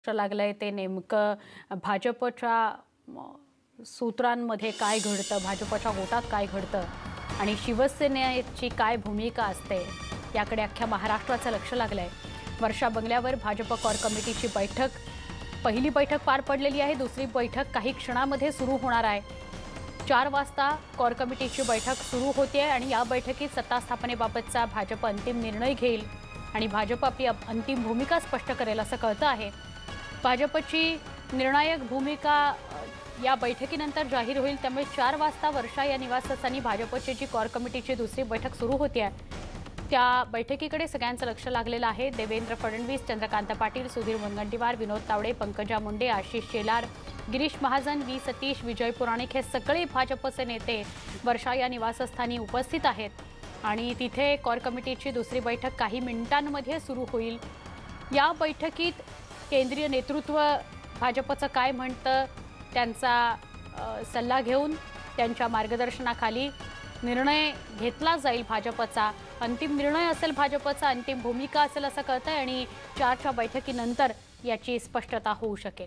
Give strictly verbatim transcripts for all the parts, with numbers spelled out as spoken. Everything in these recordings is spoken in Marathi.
लागलंय ते नेमकं भाजपच्या सूत्रांमध्ये काय घडतं, भाजपच्या गोटात काय घडतं आणि शिवसेनेची काय भूमिका असते याकडे अख्ख्या महाराष्ट्राचं लक्ष लागलंय। वर्षा बंगल्यावर भाजप कोर कमिटीची बैठक, पहिली बैठक पार पडलेली आहे, दुसरी बैठक काही क्षणांमध्ये सुरू होणार आहे। चार वाजता कोर कमिटीची बैठक सुरू होते आणि या बैठकीत सत्ता स्थापनेबाबतचा भाजप अंतिम निर्णय घेईल आणि भाजप आपली अंतिम भूमिका स्पष्ट करेल असं कळतं आहे। भाजपची निर्णायक भूमिका या बैठकीनंतर जाहीर होईल, त्यामुळे चार वाजता वर्षा या निवासस्थानी भाजपची जी कोर कमिटीची दुसरी बैठक सुरू होते त्या बैठकीकडे सगळ्यांचं लक्ष लागलेलं आहे। देवेंद्र फडणवीस, चंद्रकांत पाटील, सुधीर मुनगंटीवार, विनोद तावडे, पंकजा मुंडे, आशिष शेलार, गिरीश महाजन, वी सतीश, विजय पुराणिक हे सगळे भाजपचे नेते वर्षा या निवासस्थानी उपस्थित आहेत आणि तिथे कोर कमिटीची दुसरी बैठक काही मिनिटांमध्ये सुरू होईल। या बैठकीत केंद्रीय नेतृत्व भाजपचं काय म्हणतं त्यांचा सल्ला घेऊन त्यांच्या मार्गदर्शनाखाली निर्णय घेतला जाईल। भाजपचा अंतिम निर्णय असेल, भाजपचा अंतिम भूमिका असेल असं कळतंय आणि चारच्या बैठकीनंतर याची स्पष्टता होऊ शकेल।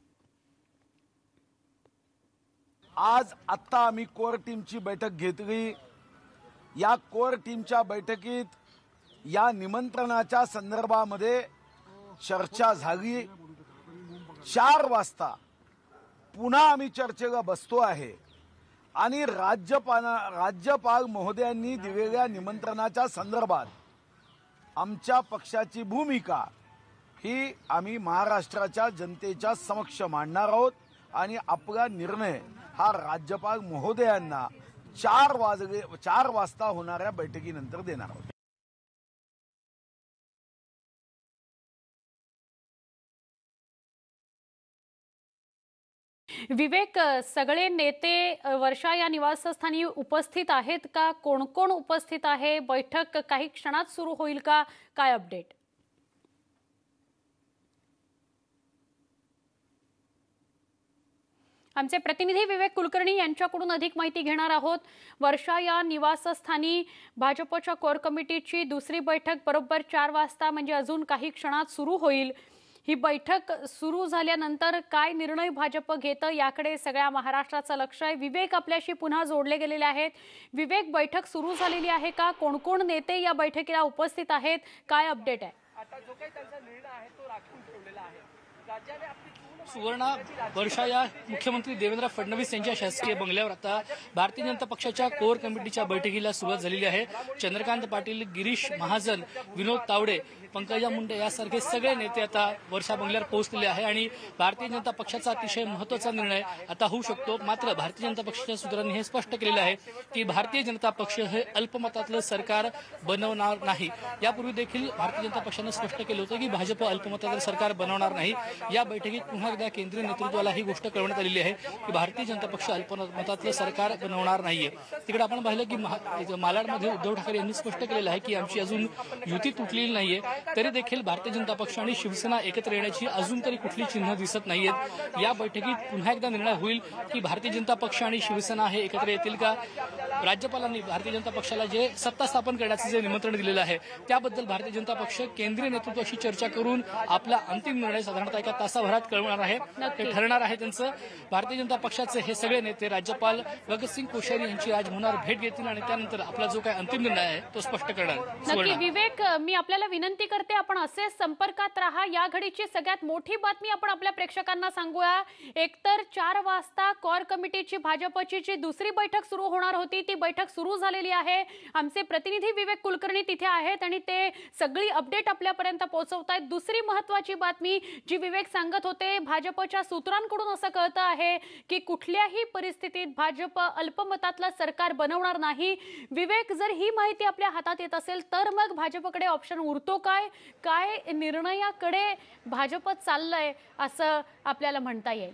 आज आत्ता आम्ही कोर टीमची बैठक घेतली। या कोर टीमच्या बैठकीत या निमंत्रणाच्या संदर्भामध्ये चर्चा झाली। चार वाजता पुन्हा आम्ही चर्चेला बसतो आहे आणि राज्यपाल राज्यपाल महोदयांनी दिलेल्या निमंत्रणाच्या संदर्भात आमच्या पक्षाची भूमिका ही आम्ही महाराष्ट्राच्या जनतेच्या समक्ष मांडणार आहोत आणि आपला निर्णय हा राज्यपाल महोदयांना चार वाजले चार वाजता होणाऱ्या बैठकीनंतर देणार आहोत। विवेक, सगळे नेते वर्षा या निवासस्थानी उपस्थित आहेत का? कोण कोण उपस्थित आहे? बैठक काही क्षणात सुरू होईल का? काय अपडेट? आमचे प्रतिनिधी विवेक कुलकर्णी यांच्याकडून अधिक माहिती घेणार आहोत। वर्षा या निवासस्थानी भाजपच्या कोर कमिटीची दुसरी बैठक बरोबर चार वाजता म्हणजे अजून काही क्षणात सुरू होईल। ही बैठक सुरू झाल्यानंतर काय निर्णय भाजप घेतं याकडे सगळ्या महाराष्ट्राचं लक्ष आहे। विवेक आपल्याशी पुन्हा जोडले गेलेले आहेत। विवेक, बैठक सुरू झालेली आहे का? कोण कोण नेते या बैठकीला उपस्थित आहेत? काय अपडेट आहे? आता जो काही त्यांचा निर्णय आहे तो राखून ठेवलेला आहे। राज्याने आपली सुवर्णा, वर्षा या मुख्यमंत्री देवेंद्र फडणवीस यांच्या शासकीय बंगल्यावर आता भारतीय जनता पक्षाच्या कोर कमिटीच्या बैठकीला सुरुवात झालेली आहे। चंद्रकांत पाटील, गिरीश महाजन, विनोद तावडे, पंकजा मुंडे यासारखे सगळे नेते आता वर्षा बंगल्यावर पोहोचलेले आहे आणि भारतीय जनता पक्षाचा अतिशय महत्त्वाचा निर्णय आता होऊ शकतो। मात्र भारतीय जनता पक्षाच्या सूत्रांनी हे स्पष्ट केलेलं आहे की भारतीय जनता पक्ष हे अल्पमतातलं सरकार बनवणार नाही। यापूर्वी देखील भारतीय जनता पक्षाने स्पष्ट केलं होतं की भाजप अल्पमतातलं सरकार बनवणार नाही। या बैठकीत पुन्हा एकदा केंद्रीय नेतृत्वाला ही गोष्ट कळवण्यात आलेली आहे की भारतीय जनता पक्ष अल्पमतातलं सरकार बनवणार नाहीये। तिकडे आपण पाहिलं की मालाडमध्ये उद्धव ठाकरे यांनी स्पष्ट केलेलं आहे की आमची अजून युती तुटलेली नाहीये, तरी देखील भारतीय जनता पक्ष आणि शिवसेना एकत्र येण्याची अजून तरी कुठली चिन्ह दिसत नाहीयेत। या बैठकीत पुन्हा एकदा निर्णय होईल की भारतीय जनता पक्ष आणि शिवसेना हे एकत्र येतील का? राज्यपालांनी भारतीय जनता पक्षाला जे सत्ता स्थापन करण्याचे जे निमंत्रण दिलेलं आहे त्याबद्दल भारतीय जनता पक्ष केंद्रीय नेतृत्वाशी चर्चा करून आपला अंतिम निर्णय साधारणतः एका तासाभरात कळवणार आहे, ते ठरणार आहे त्यांचं। भारतीय जनता पक्षाचे हे सगळे नेते राज्यपाल भगतसिंग कोश्यारी यांची आज होणार भेट घेतील आणि त्यानंतर आपला जो काही अंतिम निर्णय आहे तो स्पष्ट करणार। नक्की विवेक, मी आपल्याला विनंती करते आपण असे संपर्कात राहा। या घडीची सगळ्यात मोठी बातमी आपण आपल्या प्रेक्षकांना सांगूया। एकतर चार वाजता कोर कमिटीची भाजपची जी दुसरी बैठक सुरू होणार होती ती बैठक सुरू झालेली आहे। आमचे प्रतिनिधी विवेक कुलकर्णी तिथे आहेत आणि ते सगळी अपडेट आपल्यापर्यंत पोहोचवतायत। दुसरी महत्त्वाची बातमी जी विवेक सांगत होते, भाजपच्या सूत्रांकडून असं कळतं आहे की कुठल्याही परिस्थितीत भाजप अल्पमतातलं सरकार बनवणार नाही। विवेक, जर ही माहिती आपल्या हातात येत असेल तर मग भाजपकडे ऑप्शन उरतो काय? काय निर्णयाकडे भाजप चाललंय असं आपल्याला म्हणता येईल?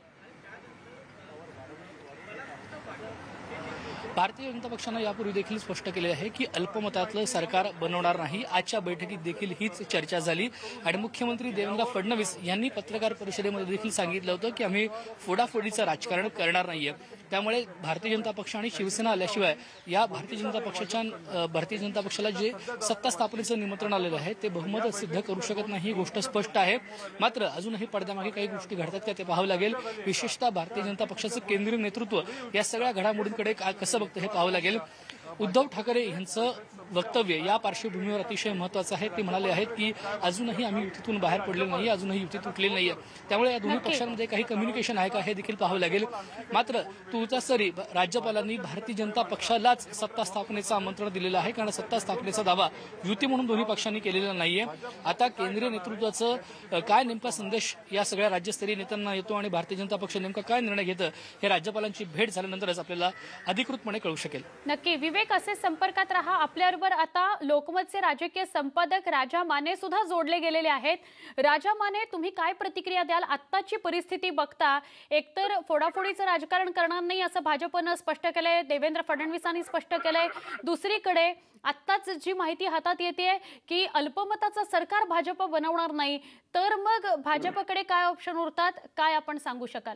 भारतीय जनता पक्षानं यापूर्वी देखील स्पष्ट केले आहे की अल्पमतातलं सरकार बनवणार नाही। आजच्या बैठकीत देखील हीच चर्चा झाली आणि मुख्यमंत्री देवेंद्र फडणवीस यांनी पत्रकार परिषदेमध्ये देखील सांगितलं होतं की आम्ही फोडाफोडीचं राजकारण करणार नाहीये। त्यामुळे भारतीय जनता पक्ष आणि शिवसेना आल्याशिवाय या भारतीय जनता पक्षाच्या अ, भारतीय जनता पक्षाला जे सत्ता स्थापनेचं निमंत्रण आलेलं आहे ते बहुमत सिद्ध करू शकत नाही, ही गोष्ट स्पष्ट आहे. मात्र अजूनही पडद्यामागे काही गोष्टी घडतात का ते पाहावं लागेल. विशेषतः भारतीय जनता पक्षाचं केंद्रीय नेतृत्व या सगळ्या घडामोडींकडे का- कसं बघतं हे पाहावं लागेल. उद्धव ठाकरे यांचं वक्तव्य या पार्श्वभूमीवर अतिशय महत्वाचं आहे. ते म्हणाले आहेत की अजूनही आम्ही युतीतून बाहेर पडलेलो नाही, अजूनही युती तुटलेली नाहीये. त्यामुळे या दोन्ही नक्की. पक्षांमध्ये काही कम्युनिकेशन आहे का हे देखील पाहावं लागेल. मात्र तुर्तासरी राज्यपालांनी भारतीय जनता पक्षालाच सत्ता स्थापनेचं आमंत्रण दिलेलं आहे, कारण सत्ता स्थापनेचा दावा युती म्हणून दोन्ही पक्षांनी केलेला नाहीये. आता केंद्रीय नेतृत्वाचं अ, काय नेमका संदेश या सगळ्या राज्यस्तरीय नेत्यांना येतो आणि भारतीय जनता पक्ष नेमका काय निर्णय घेतं हे राज्यपालांची भेट झाल्यानंतरच आपल्याला अधिकृतपणे कळू शकेल. नक्की विवेक, असे संपर्कात राहा. आपल्याबरोबर आता लोकमतचे राजकीय संपादक राजा माने सुद्धा जोडले गेलेले आहेत. राजा माने, तुम्ही काय प्रतिक्रिया द्याल? आत्ताची परिस्थिती बघता एकतर फोडाफोडीचं राजकारण करणार नाही असं भाजपनं स्पष्ट केलंय, देवेंद्र फडणवीसांनी स्पष्ट केलंय. दुसरीकडे आत्ताच जी माहिती हातात येते की अल्पमताचं सरकार भाजप बनवणार नाही, तर मग भाजपकडे काय ऑप्शन उरतात, काय आपण सांगू शकाल?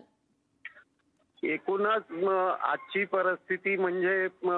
एकूणच म, आजची परिस्थिती म्हणजे म,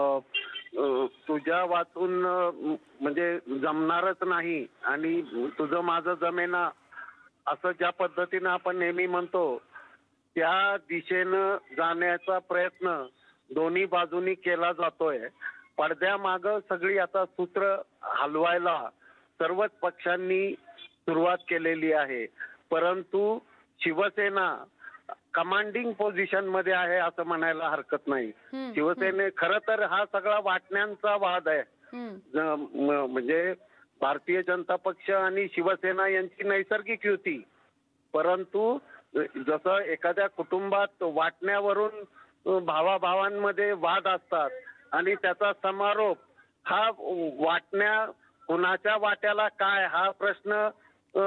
अ, तुझ्या वाचून अ, म्हणजे जमणारच नाही आणि तुझं माझं जमेना असं ज्या पद्धतीनं आपण नेहमी म्हणतो त्या दिशेनं जाण्याचा प्रयत्न दोन्ही बाजूनी केला जातोय. पडद्यामागं सगळी आता सूत्र हलवायला सर्वच पक्षांनी सुरुवात केलेली आहे, परंतु शिवसेना कमांडिंग पोझिशन मध्ये आहे असं म्हणायला हरकत नाही. हम्म, शिवसेने खरं तर हा सगळा वाटण्यांचा वाद आहे. हम्म. ज- म- म्हणजे भारतीय जनता पक्ष आणि शिवसेना यांची नैसर्गिक युती, परंतु जसं एखाद्या कुटुंबात वाटण्यावरून भावाभावांमध्ये वाद असतात आणि त्याचा समारोप हा वाटण्या कुणाच्या वाट्याला काय हा प्रश्न अ,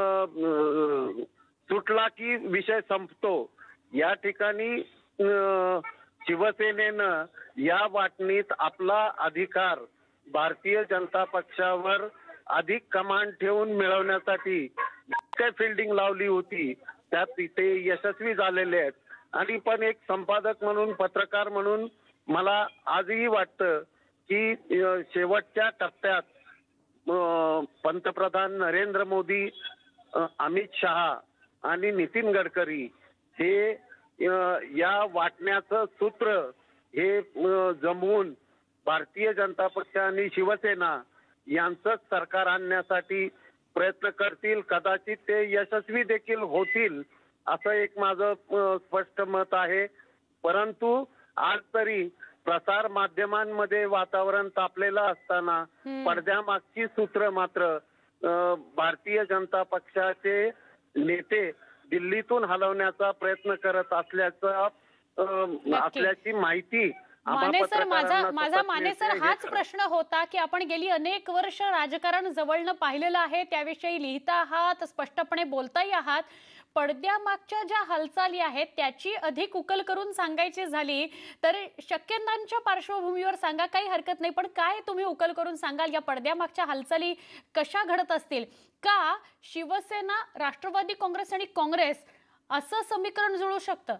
अ, सुटला की विषय संपतो. या ठिकाणी अ, शिवसेनेनं या वाटणीत आपला अधिकार भारतीय जनता पक्षावर अधिक कमांड ठेवून मिळवण्यासाठी काय फिल्डिंग लावली होती त्यात ते यशस्वी झालेले आहेत. आणि पण एक संपादक म्हणून, पत्रकार म्हणून मला आजही वाटतं की अ, शेवटच्या टप्प्यात अ, पंतप्रधान नरेंद्र मोदी, अ, अमित शहा आणि नितीन गडकरी हे अ, या वाटण्याचं सूत्र हे अ, जमवून भारतीय जनता पक्ष आणि शिवसेना यांचंच सरकार आणण्यासाठी प्रयत्न करतील. कदाचित ते यशस्वी देखील होतील असं एक माझं अ, स्पष्ट मत आहे. परंतु आज तरी प्रसार माध्यमांमध्ये वातावरण तापलेलं असताना हम्म. पडद्यामागची सूत्र मात्र अ, भारतीय जनता पक्षाचे नेते दिल्लीतून हलवण्याचा प्रयत्न करत असल्याचा अ, असल्याची माहिती आम्हा माने सर, माझा पत्रकारांना माझा सतत माने सर मिळते. हे हाच खरं. प्रश्न होता की आपण गेली अनेक वर्ष राजकारण जवळनं पाहिलेलं आहे, त्याविषयी लिहिता आहात, स्पष्टपणे बोलताही आहात. पडद्यामागच्या ज्या हालचाली आहेत त्याची अधिक उकल करून सांगायची झाली तर शक्यतांच्या पार्श्वभूमीवर सांगा, काही हरकत नाही, पण काय तुम्ही उकल करून सांगाल या पडद्यामागच्या हालचाली कशा घडत असतील? का शिवसेना, राष्ट्रवादी काँग्रेस आणि काँग्रेस असं समीकरण जुळू शकतं?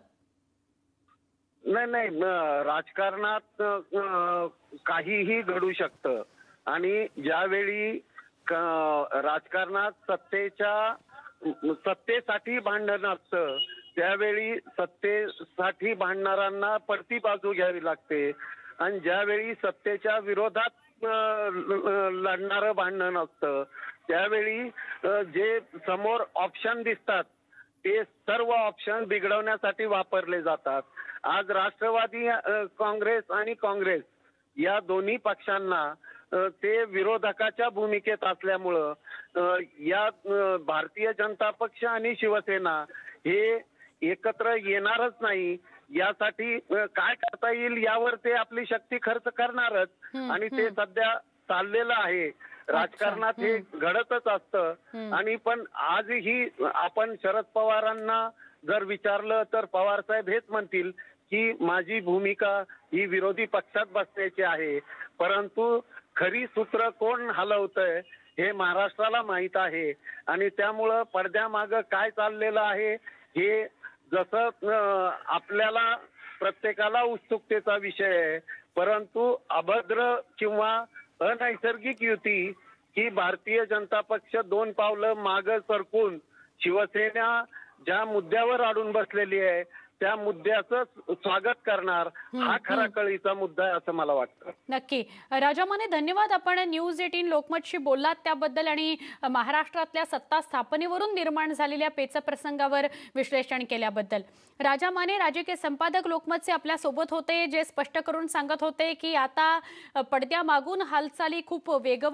नाही नाही न- राजकारणात अ, काहीही घडू शकतं आणि ज्यावेळी क- राजकारणात सत्तेच्या सत्तेसाठी भांडण असतं त्यावेळी सत्तेसाठी भांडणाऱ्यांना पडती बाजू घ्यावी लागते आणि ज्यावेळी सत्तेच्या विरोधात अ, ल- लढणारं भांडण असतं त्यावेळी अ, जे समोर ऑप्शन दिसतात ते सर्व ऑप्शन बिघडवण्यासाठी वापरले जातात. आज राष्ट्रवादी अ, काँग्रेस आणि काँग्रेस या दोन्ही पक्षांना अ, ते विरोधकाच्या भूमिकेत असल्यामुळं अ, या अ, भारतीय जनता पक्ष आणि शिवसेना हे एकत्र येणारच नाही. यासाठी अ, काय करता येईल यावर ते आपली शक्ती खर्च करणारच हम्म, आणि ते हम्म. सध्या चाललेलं आहे. राजकारणात हे घडतच असतं आणि पण आजही आपण शरद पवारांना जर विचारलं तर पवार साहेब हेच म्हणतील की माझी भूमिका ही विरोधी पक्षात बसण्याची आहे. परंतु खरी सूत्र कोण हलवतंय हे महाराष्ट्राला माहित आहे आणि त्यामुळं पडद्यामागं काय चाललेलं आहे हे जसं अं, आपल्याला प्रत्येकाला उत्सुकतेचा विषय आहे, परंतु अभद्र किंवा अनैसर्गिक युती ही भारतीय जनता पक्ष दोन पावलं मागं सरकून शिवसेना ज्या मुद्द्यावर अडून बसलेली आहे त्या मुद्द्याचं स्वागत करणार हा खरा कळीचा मुद्दा आहे असं मला वाटतं. नक्की. राजा माने, धन्यवाद. आपण न्यूज एटीन लोकमतशी बोललात त्याबद्दल आणि महाराष्ट्रातल्या सत्ता स्थापनेवरून निर्माण झालेल्या पेच प्रसंगावर विश्लेषण केल्याबद्दल. राजा माने राजकीय संपादक लोकमतचे आपल्या सोबत होते, जे स्पष्ट करून सांगत होते की आता पडद्यामागून हालचाली खूप वेगवान